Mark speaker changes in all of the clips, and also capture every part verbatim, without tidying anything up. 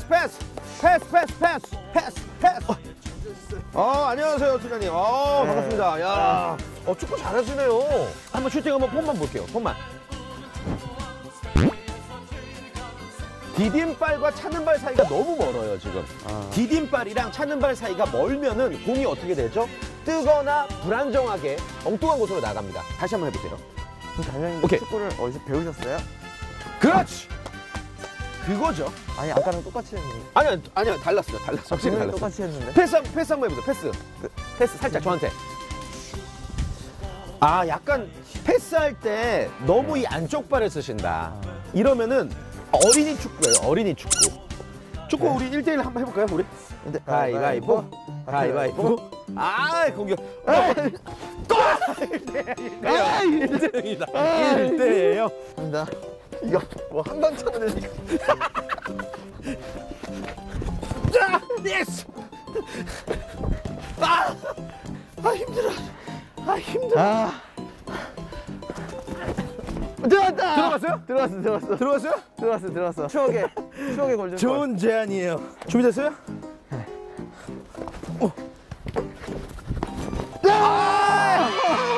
Speaker 1: 패스 패스 패스 패스 패스 패스. 어 안녕하세요 팀장님. 어 네. 반갑습니다. 야, 어 축구 잘하시네요. 한번 슈팅 한번 폼만 볼게요. 폼만. 디딤발과 차는 발 사이가 너무 멀어요 지금. 아. 디딤발이랑 차는 발 사이가 멀면은 공이 어떻게 되죠? 뜨거나 불안정하게 엉뚱한 곳으로 나갑니다. 다시 한번 해보세요.
Speaker 2: 단장님 축구를 어디서 배우셨어요?
Speaker 1: 그렇지. 그거죠.
Speaker 2: 아니 아까랑 똑같이 했는데.
Speaker 1: 아니야 아니야 달랐어요. 달랐어. 확실히 달랐어.
Speaker 2: 똑같이 했는데.
Speaker 1: 패스 패스 한번 해보세요. 패스. 그, 패스 살짝 저한테. 아 약간 패스할 때 너무 이 안쪽 발을 쓰신다. 이러면은 어린이 축구예요. 어린이 축구. 축구 네. 우리 일 대 일 한번 해볼까요 우리?
Speaker 2: 네.
Speaker 1: 가위바위보. 가위바위보. 아 공격. 일 대 일이다. 일 대 일이에요.
Speaker 2: 갑니다. 이거 뭐 한 방 쳐도 되니까.
Speaker 1: 자, 예스. 아, 아 힘들어. 아 힘들어. 아.
Speaker 2: 들어갔다.
Speaker 1: 들어갔어요?
Speaker 2: 들어갔어, 들어갔어.
Speaker 1: 들어갔어요?
Speaker 2: 들어갔어, 들어갔어. 추억의 추억의 골 좀.
Speaker 1: 좋은 제안이에요. 준비됐어요? 네. 어.
Speaker 2: 아!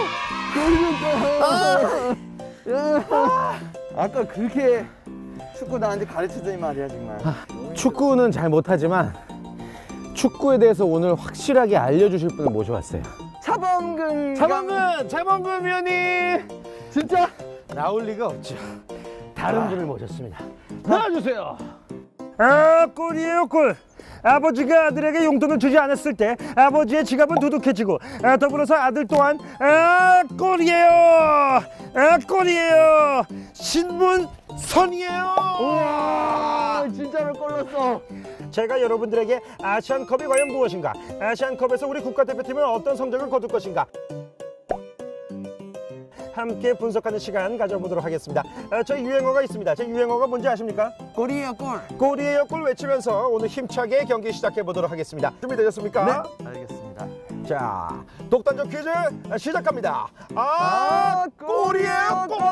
Speaker 2: 골 아! 아까 그렇게 축구 나한테 가르치더니 말이야 정말.
Speaker 1: 아, 축구는 잘 못하지만 축구에 대해서 오늘 확실하게 알려주실 분을 모셔왔어요.
Speaker 2: 차범근.
Speaker 1: 차범근, 차범근 위원님.
Speaker 2: 진짜?
Speaker 1: 나올 리가 없죠. 다른 아. 분을 모셨습니다. 나와주세요.
Speaker 3: 아, 골이에요 골. 아버지가 아들에게 용돈을 주지 않았을 때 아버지의 지갑은 두둑해지고 아, 더불어서 아들 또한 아, 골이에요. 아, 골이에요. 신문선이에요.
Speaker 2: 우와, 진짜로 골 넣었어.
Speaker 3: 제가 여러분들에게 아시안컵이 과연 무엇인가, 아시안컵에서 우리 국가대표팀은 어떤 성적을 거둘 것인가 함께 분석하는 시간 가져보도록 하겠습니다. 아, 저 유행어가 있습니다. 제 유행어가 뭔지 아십니까?
Speaker 2: 골이에요 골.
Speaker 3: 골이에요 골 외치면서 오늘 힘차게 경기 시작해 보도록 하겠습니다. 준비되셨습니까?
Speaker 2: 네, 알겠습니다.
Speaker 3: 자, 독단적 퀴즈 시작합니다. 아,
Speaker 2: 아
Speaker 3: 골이에요 골!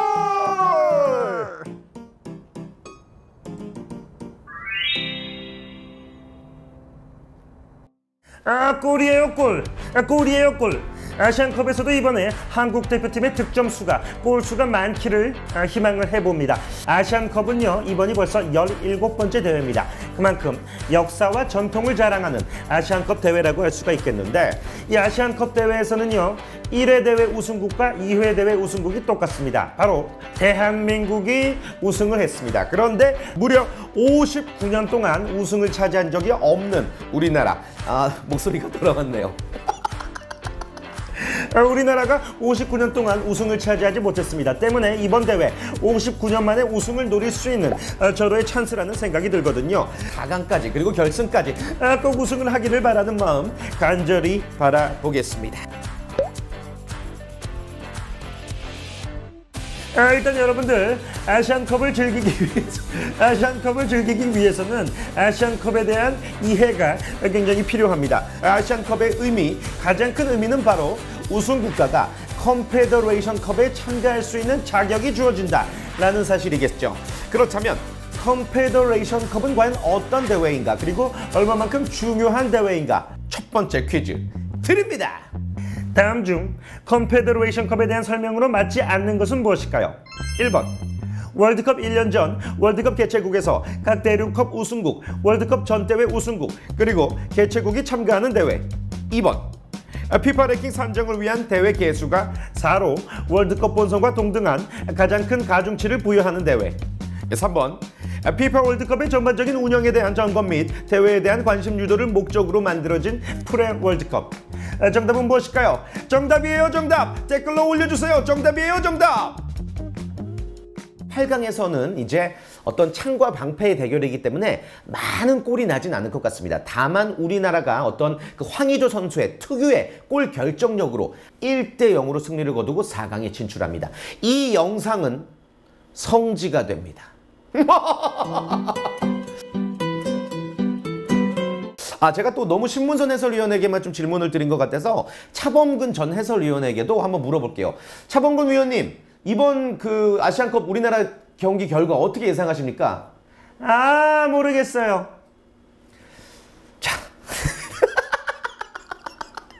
Speaker 3: 아, 골이에요 골! 아, 골이에요 골! 아시안컵에서도 이번에 한국 대표팀의 득점 수가, 골 수가 많기를 희망을 해봅니다. 아시안컵은요 이번이 벌써 열일곱 번째 대회입니다. 그만큼 역사와 전통을 자랑하는 아시안컵 대회라고 할 수가 있겠는데, 이 아시안컵 대회에서는요 일 회 대회 우승국과 이 회 대회 우승국이 똑같습니다. 바로 대한민국이 우승을 했습니다. 그런데 무려 오십구 년 동안 우승을 차지한 적이 없는 우리나라. 아, 목소리가 돌아왔네요. 우리나라가 오십구 년 동안 우승을 차지하지 못했습니다. 때문에 이번 대회 오십구 년 만에 우승을 노릴 수 있는 절호의 찬스라는 생각이 들거든요. 사 강까지 그리고 결승까지 꼭 우승을 하기를 바라는 마음 간절히 바라보겠습니다. 아, 일단 여러분들 아시안컵을 즐기기 위해서 아시안컵을 즐기기 위해서는 아시안컵에 대한 이해가 굉장히 필요합니다. 아시안컵의 의미, 가장 큰 의미는 바로 우승 국가가 컨페더레이션 컵에 참가할 수 있는 자격이 주어진다라는 사실이겠죠. 그렇다면 컨페더레이션 컵은 과연 어떤 대회인가, 그리고 얼마만큼 중요한 대회인가? 첫 번째 퀴즈 드립니다. 다음 중 컨페더레이션 컵에 대한 설명으로 맞지 않는 것은 무엇일까요? 일 번 월드컵 일 년 전 월드컵 개최국에서 각 대륙컵 우승국, 월드컵 전 대회 우승국, 그리고 개최국이 참가하는 대회. 이 번 피파 랭킹 산정을 위한 대회 개수가 사로 월드컵 본선과 동등한 가장 큰 가중치를 부여하는 대회. 삼 번 피파 월드컵의 전반적인 운영에 대한 점검 및 대회에 대한 관심 유도를 목적으로 만들어진 프레 월드컵. 정답은 무엇일까요? 정답이에요 정답! 댓글로 올려주세요. 정답이에요 정답! 팔 강에서는 이제 어떤 창과 방패의 대결이기 때문에 많은 골이 나진 않을 것 같습니다. 다만 우리나라가 어떤 그 황의조 선수의 특유의 골 결정력으로 일 대 영으로 승리를 거두고 사 강에 진출합니다. 이 영상은 성지가 됩니다. 아, 제가 또 너무 신문선 해설위원에게만 좀 질문을 드린 것 같아서 차범근 전 해설위원에게도 한번 물어볼게요. 차범근 위원님, 이번 그 아시안컵 우리나라 경기 결과 어떻게 예상하십니까? 아, 모르겠어요.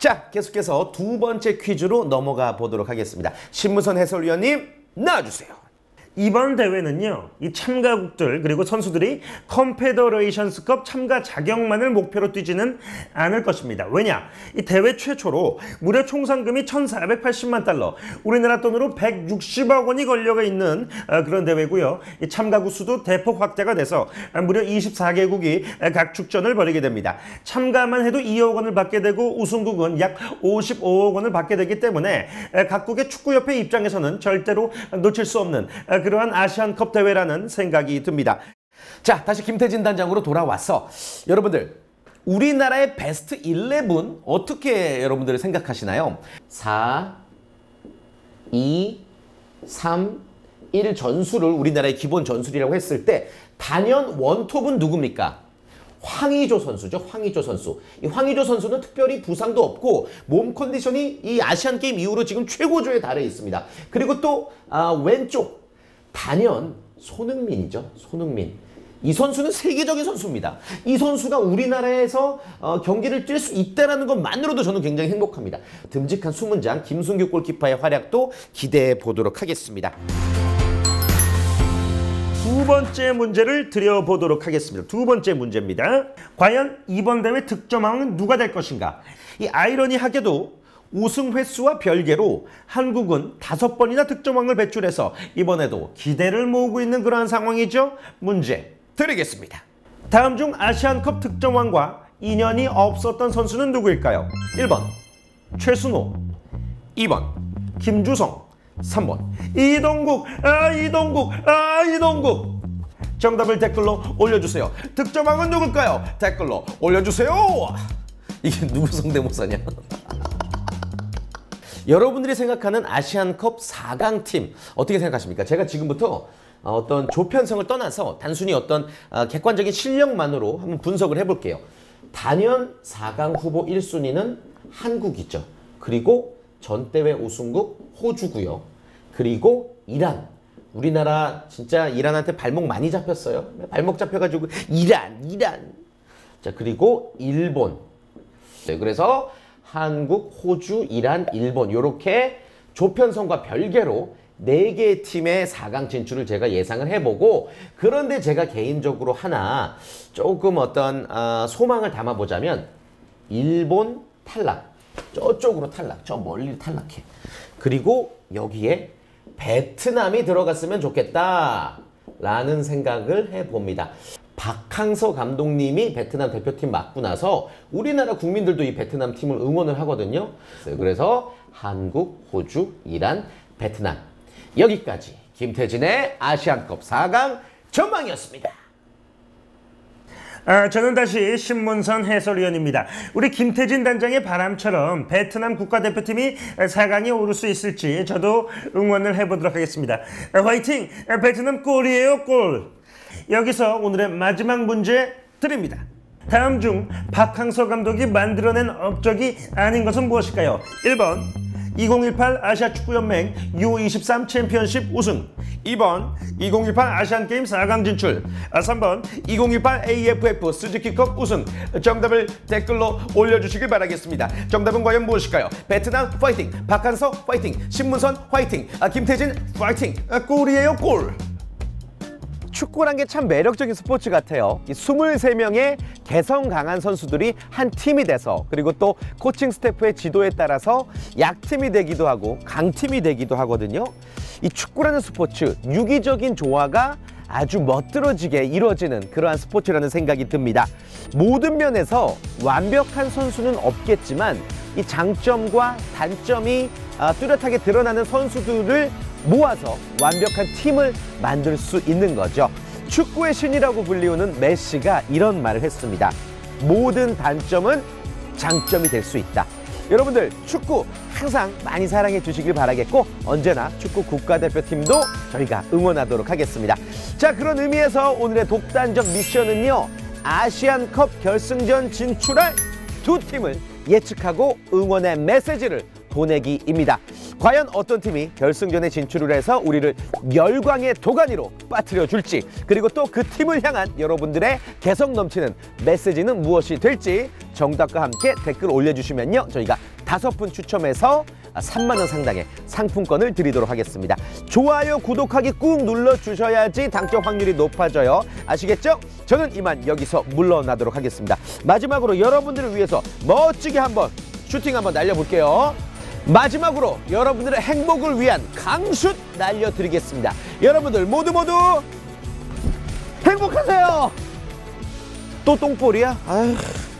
Speaker 1: 자, 계속해서 두 번째 퀴즈로 넘어가 보도록 하겠습니다. 신무선 해설위원님 나와주세요.
Speaker 3: 이번 대회는요, 이 참가국들 그리고 선수들이 컨페더레이션스컵 참가 자격만을 목표로 뛰지는 않을 것입니다. 왜냐? 이 대회 최초로 무려 총 상금이 천사백팔십만 달러, 우리나라 돈으로 백육십억 원이 걸려가 있는 그런 대회고요. 이 참가국 수도 대폭 확대가 돼서 무려 이십사 개국이 각 축전을 벌이게 됩니다. 참가만 해도 이억 원을 받게 되고 우승국은 약 오십오억 원을 받게 되기 때문에 각국의 축구협회 입장에서는 절대로 놓칠 수 없는 그러한 아시안컵 대회라는 생각이 듭니다.
Speaker 1: 자, 다시 김태진 단장으로 돌아와서 여러분들 우리나라의 베스트 십일 어떻게 여러분들 생각하시나요? 사, 이, 삼, 일 전술을 우리나라의 기본 전술이라고 했을 때 단연 원톱은 누굽니까? 황의조 선수죠. 황의조 선수. 이 황의조 선수는 특별히 부상도 없고 몸 컨디션이 이 아시안게임 이후로 지금 최고조에 달해 있습니다. 그리고 또 아, 왼쪽 단연 손흥민이죠. 손흥민. 이 선수는 세계적인 선수입니다. 이 선수가 우리나라에서 어, 경기를 뛸 수 있다는 것만으로도 저는 굉장히 행복합니다. 듬직한 수문장 김승규 골키퍼의 활약도 기대해 보도록 하겠습니다.
Speaker 3: 두 번째 문제를 드려보도록 하겠습니다. 두 번째 문제입니다. 과연 이번 대회 득점왕은 누가 될 것인가? 이 아이러니하게도 우승 횟수와 별개로 한국은 다섯 번이나 득점왕을 배출해서 이번에도 기대를 모으고 있는 그러한 상황이죠. 문제 드리겠습니다. 다음 중 아시안컵 득점왕과 인연이 없었던 선수는 누구일까요? 일 번 최순호, 이 번 김주성, 삼 번 이동국. 아 이동국 아 이동국. 정답을 댓글로 올려주세요. 득점왕은 누굴까요? 댓글로 올려주세요.
Speaker 1: 이게 누구 성대모사냐? 여러분들이 생각하는 아시안컵 사 강팀 어떻게 생각하십니까? 제가 지금부터 어떤 조편성을 떠나서 단순히 어떤 객관적인 실력만으로 한번 분석을 해볼게요. 단연 사 강 후보 일 순위는 한국이죠. 그리고 전대회 우승국 호주고요. 그리고 이란. 우리나라 진짜 이란한테 발목 많이 잡혔어요. 발목 잡혀가지고 이란, 이란. 자, 그리고 일본. 네, 그래서 한국, 호주, 이란, 일본 이렇게 조편성과 별개로 네 개의 팀의 사 강 진출을 제가 예상을 해보고, 그런데 제가 개인적으로 하나 조금 어떤 어, 소망을 담아보자면 일본 탈락. 저쪽으로 탈락. 저 멀리 탈락해. 그리고 여기에 베트남이 들어갔으면 좋겠다 라는 생각을 해봅니다. 박항서 감독님이 베트남 대표팀 맡고 나서 우리나라 국민들도 이 베트남 팀을 응원을 하거든요. 그래서 한국, 호주, 이란, 베트남. 여기까지 김태진의 아시안컵 사 강 전망이었습니다.
Speaker 3: 아, 저는 다시 신문선 해설위원입니다. 우리 김태진 단장의 바람처럼 베트남 국가대표팀이 사 강에 오를 수 있을지 저도 응원을 해보도록 하겠습니다. 아, 화이팅! 아, 베트남 골이에요, 골! 여기서 오늘의 마지막 문제 드립니다. 다음 중 박항서 감독이 만들어낸 업적이 아닌 것은 무엇일까요? 일 번 이천십팔 아시아축구연맹 유 이십삼 챔피언십 우승, 이 번 이천십팔 아시안게임 사 강 진출, 삼 번 이천십팔 에이에프에프 스즈키컵 우승. 정답을 댓글로 올려주시길 바라겠습니다. 정답은 과연 무엇일까요? 베트남 파이팅, 박한서 파이팅, 신문선 파이팅, 아, 김태진 파이팅. 아, 골이에요, 골. 축구란 게 참 매력적인 스포츠 같아요. 이 이십삼 명의 개성 강한 선수들이 한 팀이 돼서, 그리고 또 코칭 스태프의 지도에 따라서 약팀이 되기도 하고 강팀이 되기도 하거든요. 이 축구라는 스포츠, 유기적인 조화가 아주 멋들어지게 이루어지는 그러한 스포츠라는 생각이 듭니다. 모든 면에서 완벽한 선수는 없겠지만 이 장점과 단점이 뚜렷하게 드러나는 선수들을 모아서 완벽한 팀을 만들 수 있는 거죠. 축구의 신이라고 불리우는 메시가 이런 말을 했습니다. 모든 단점은 장점이 될 수 있다. 여러분들 축구 항상 많이 사랑해 주시길 바라겠고, 언제나 축구 국가대표팀도 저희가 응원하도록 하겠습니다. 자, 그런 의미에서 오늘의 독단적 미션은요, 아시안컵 결승전 진출할 두 팀을 예측하고 응원의 메시지를 보내기입니다. 과연 어떤 팀이 결승전에 진출을 해서 우리를 열광의 도가니로 빠뜨려 줄지, 그리고 또 그 팀을 향한 여러분들의 개성 넘치는 메시지는 무엇이 될지 정답과 함께 댓글 올려주시면요, 저희가
Speaker 1: 다섯 분 추첨해서 삼만 원 상당의 상품권을 드리도록 하겠습니다. 좋아요, 구독하기 꾹 눌러주셔야지 당첨 확률이 높아져요. 아시겠죠? 저는 이만 여기서 물러나도록 하겠습니다. 마지막으로 여러분들을 위해서 멋지게 한번 슈팅 한번 날려볼게요. 마지막으로 여러분들의 행복을 위한 강슛 날려드리겠습니다. 여러분들 모두 모두 행복하세요. 또 똥볼이야? 아휴.